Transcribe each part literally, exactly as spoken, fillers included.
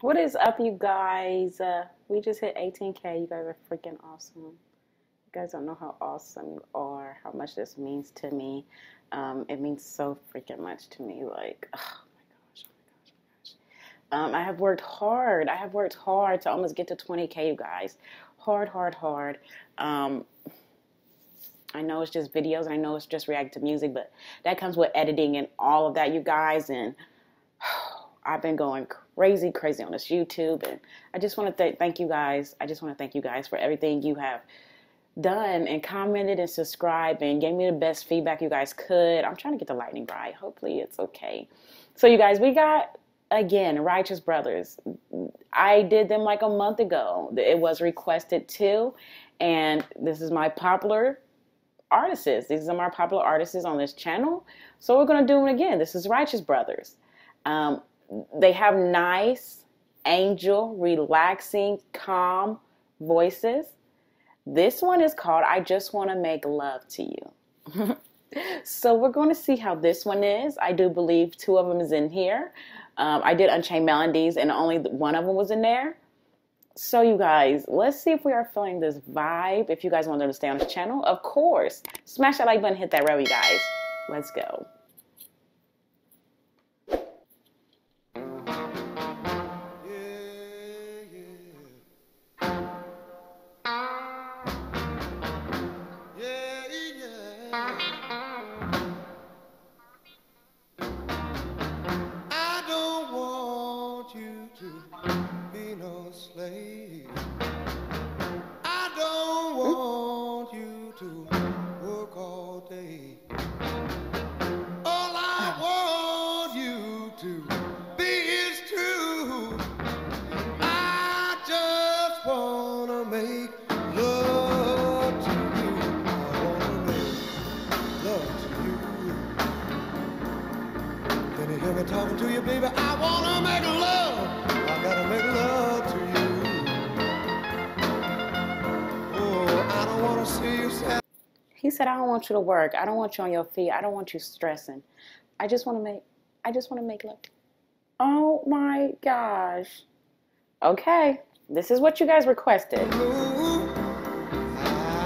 What is up, you guys? Uh, we just hit eighteen K. You guys are freaking awesome. You guys don't know how awesome you are, how much this means to me. Um, it means so freaking much to me. Like, oh my gosh, oh my gosh, oh my gosh. Um, I have worked hard. I have worked hard to almost get to twenty K, you guys. Hard, hard, hard. Um, I know it's just videos, and I know it's just react to music, but that comes with editing and all of that, you guys. And I've been going crazy, crazy on this YouTube, and I just want to th- thank you guys. I just want to thank you guys for everything you have done and commented and subscribed and gave me the best feedback you guys could. I'm trying to get the lightning right. Hopefully it's okay. So you guys, we got, again, Righteous Brothers. I did them like a month ago. It was requested too, and this is my popular artists. These are my popular artists on this channel. So we're going to do them again. This is Righteous Brothers. Um, they have nice, angel, relaxing, calm voices. This one is called I Just Want to Make Love to You. So we're going to see how this one is. I do believe two of them is in here. Um, I did Unchained Melodies and only one of them was in there. So you guys, let's see if we are feeling this vibe. If you guys want them to stay on this channel, of course, smash that like button, hit that bell, you guys. Let's go. I don't want you to work all day. All I want you to be is true. I just wanna make love to you. I wanna make love to you. Can you hear me talking to you, baby? I wanna make love. I gotta make love to you. He said, I don't want you to work. I don't want you on your feet. I don't want you stressing. I just want to make, I just want to make love. Oh my gosh. Okay. This is what you guys requested. Ooh, I,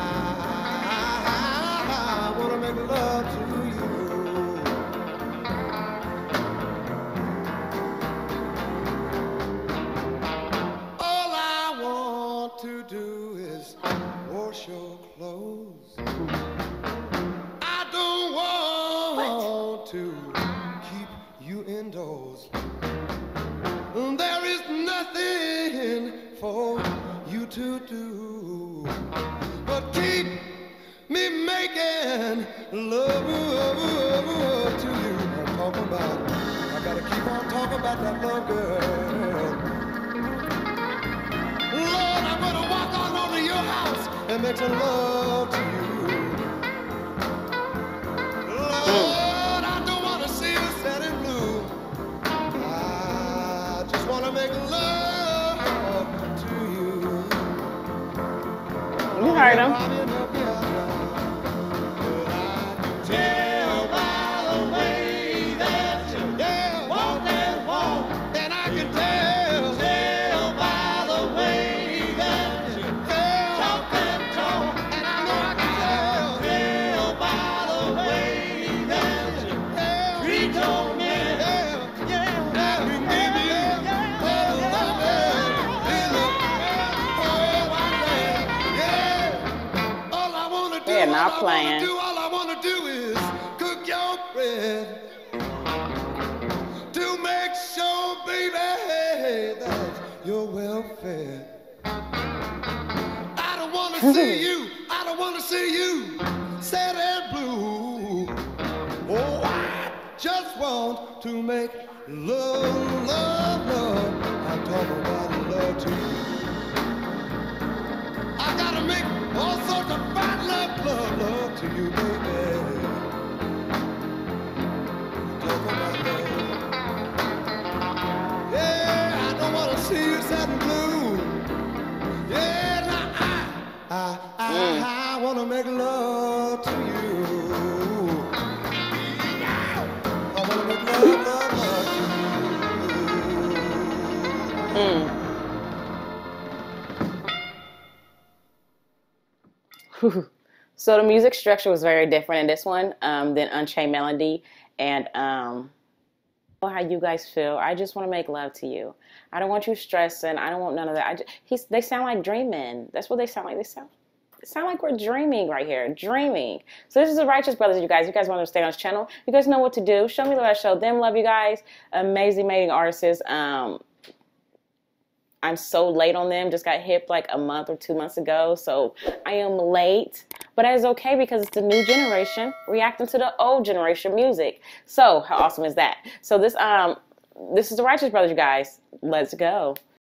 I want to make love to you. All I want to do is wash your clothes. I don't want what? to keep you indoors. There is nothing for you to do but keep me making love to you. I'm talking about, I gotta keep on talking about that love, girl. Lord, I'm gonna walk on over to your house and make some love to you. Lord, I don't want to see you sad and blue. I just want to make love to you. You heard him. Tell by the way that you yeah, walk and walk, and I can tell. Tell by the way that you yeah, talk and talk, and I know I can tell. Tell by the way that you yeah, treat your man. Yeah, yeah, yeah, you give me yeah, love, love, yeah, yeah. All I wanna do, They're not all playing. I wanna do, all I wanna do is cook your bread. To make sure, baby, that you're well fed. I don't want to see you, I don't want to see you sad and blue. Oh, I just want to make love, love, love. I'm talking about love to you. I gotta make all sorts of fine love, love, love to you, baby. Talk about love. Yeah, I don't wanna see you sad and blue. Yeah, nah, I, I, Mm. I, I wanna make love to you. I wanna make love, love, love to you. Mm. So the music structure was very different in this one um, than Unchained Melody. And um, I don't know how you guys feel. I just want to make love to you. I don't want you stressing. I don't want none of that. I just, he's, they sound like dreaming. That's what they sound like. They sound, they sound like we're dreaming right here. Dreaming. So this is the Righteous Brothers, you guys. You guys want to stay on this channel. You guys know what to do. Show me love, I show them love, you guys. Amazing, amazing artists. Um, I'm so late on them. Just got hip like a month or two months ago. So I am late. But that is okay because it's the new generation reacting to the old generation music. So how awesome is that? So this um this is the Righteous Brothers, you guys. Let's go.